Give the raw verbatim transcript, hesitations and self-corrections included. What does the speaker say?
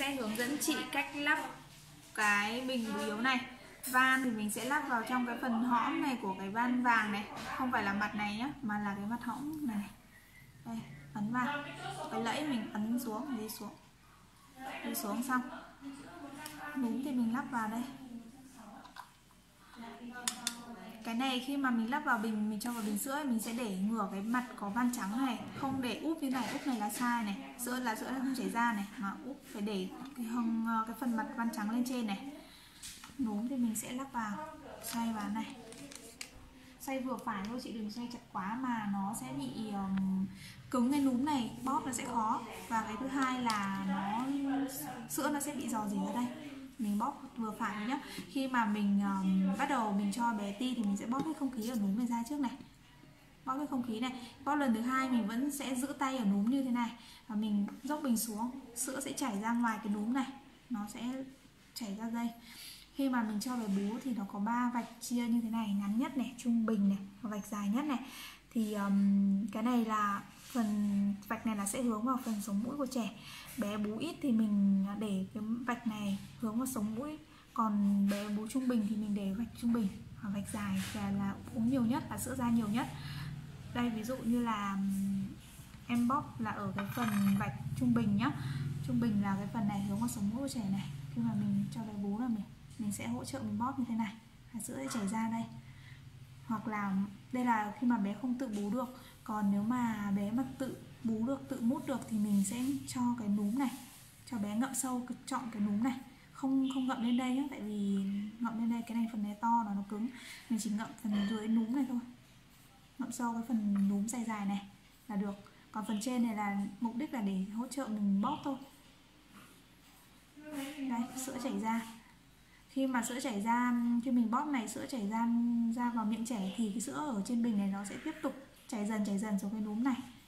sẽ hướng dẫn chị cách lắp cái bình bú yếu này. Van thì mình sẽ lắp vào trong cái phần hõm này của cái van vàng này, không phải là mặt này nhá, mà là cái mặt hõm này. Đây, ấn vào. Cái lẫy mình ấn xuống, đi xuống. Đi xuống xong. Núm thì mình lắp vào đây. Cái này khi mà mình lắp vào bình, mình cho vào bình sữa, mình sẽ để ngửa cái mặt có van trắng này, không để úp như này, úp này là sai này, sữa là sữa nó không chảy ra này, mà úp phải để cái hông, cái phần mặt van trắng lên trên này. Núm thì mình sẽ lắp vào, xoay vào này, xoay vừa phải thôi chị, đừng xoay chặt quá mà nó sẽ bị um, cứng cái núm này, bóp nó sẽ khó. Và cái thứ hai là nó sữa nó sẽ bị rò rỉ ở đây. Mình bóp vừa phải nhé. Khi mà mình um, bắt đầu mình cho bé ti thì mình sẽ bóp cái không khí ở núm này ra trước này, bóp cái không khí này. Bóp lần thứ hai mình vẫn sẽ giữ tay ở núm như thế này, và mình dốc bình xuống, sữa sẽ chảy ra ngoài cái núm này, nó sẽ chảy ra đây. Khi mà mình cho bé bú thì nó có ba vạch chia như thế này, ngắn nhất này, trung bình này, và vạch dài nhất này. Thì um, cái này là phần vạch này là sẽ hướng vào phần sống mũi của trẻ. Bé bú ít thì mình để cái vạch này hướng vào sống mũi, còn bé bú trung bình thì mình để vạch trung bình, và vạch dài là, là uống nhiều nhất, là sữa ra nhiều nhất. Đây ví dụ như là em bóp là ở cái phần vạch trung bình nhá. Trung bình là cái phần này hướng vào sống mũi của trẻ này. Khi mà mình cho bé bú là mình mình sẽ hỗ trợ mình bóp như thế này, và sữa sẽ chảy ra đây. Hoặc là đây là khi mà bé không tự bú được, còn nếu mà bé mà tự bú được, tự mút được thì mình sẽ cho cái núm này, cho bé ngậm sâu, chọn cái núm này, không không ngậm lên đây nhé, tại vì ngậm lên đây cái này phần này to nó nó cứng, mình chỉ ngậm phần dưới núm này thôi, ngậm sâu cái phần núm dài dài này là được. Còn phần trên này là mục đích là để hỗ trợ mình bóp thôi. Đây, sữa chảy ra. Khi mà sữa chảy ra, khi mình bóp này, sữa chảy ra ra vào miệng trẻ thì cái sữa ở trên bình này nó sẽ tiếp tục chảy dần chảy dần xuống cái núm này.